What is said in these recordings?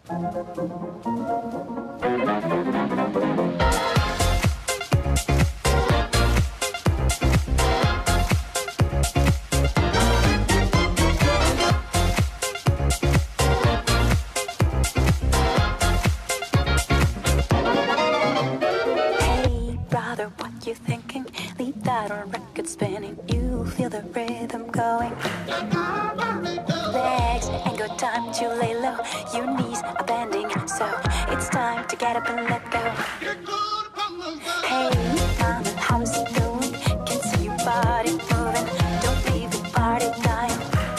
What you thinking? Leave that on record spinning. You feel the rhythm going. Legs ain't got time to lay low. Your knees are bending, so it's time to get up and let go. Hey, mama, how's it going? Can see your body moving. Don't leave the party dying.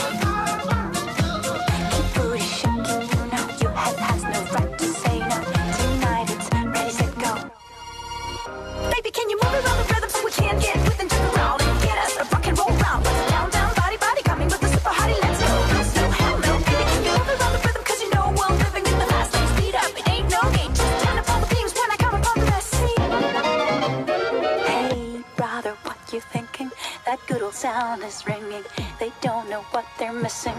Keep booty shaking, you know your head has no right to say no. Tonight it's ready, set, go. Baby, can you move around the rhythm so we can get with into the round and get us a rock and roll round? Let's down, down, body, body, coming with the super hottie. Let's go, no slow, hell no. Baby, can you move around the rhythm? Cause you know we're living in the fast lane. Speed up, it ain't no game. Just turn up all the beams when I come upon the best scene. Hey, brother, what you thinking? That good old sound is ringing. They don't know what they're missing.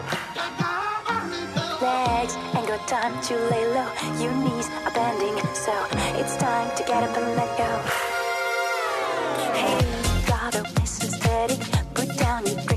Legs ain't got time to lay low. Your knees are bending, so it's time to get up and let go. Hey, brother, listen steady. Put down your